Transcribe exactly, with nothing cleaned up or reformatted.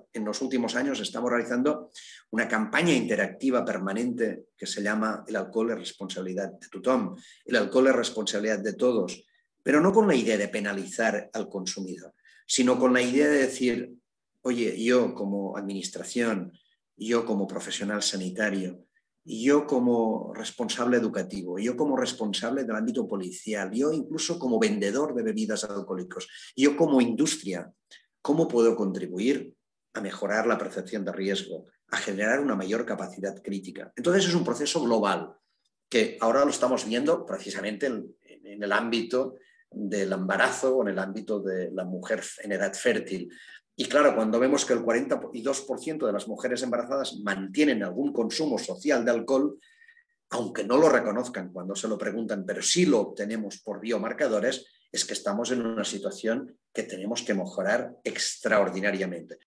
en los últimos años estamos realizando una campaña interactiva permanente que se llama El alcohol es responsabilidad de tothom, el alcohol es responsabilidad de todos, pero no con la idea de penalizar al consumidor, sino con la idea de decir, oye, yo como administración, yo como profesional sanitario, yo como responsable educativo, yo como responsable del ámbito policial, yo incluso como vendedor de bebidas alcohólicas, yo como industria, ¿cómo puedo contribuir a mejorar la percepción de riesgo, a generar una mayor capacidad crítica? Entonces es un proceso global que ahora lo estamos viendo precisamente en, en el ámbito del embarazo o en el ámbito de la mujer en edad fértil. Y claro, cuando vemos que el cuarenta y dos por ciento de las mujeres embarazadas mantienen algún consumo social de alcohol, aunque no lo reconozcan cuando se lo preguntan, pero sí lo obtenemos por biomarcadores, es que estamos en una situación que tenemos que mejorar extraordinariamente.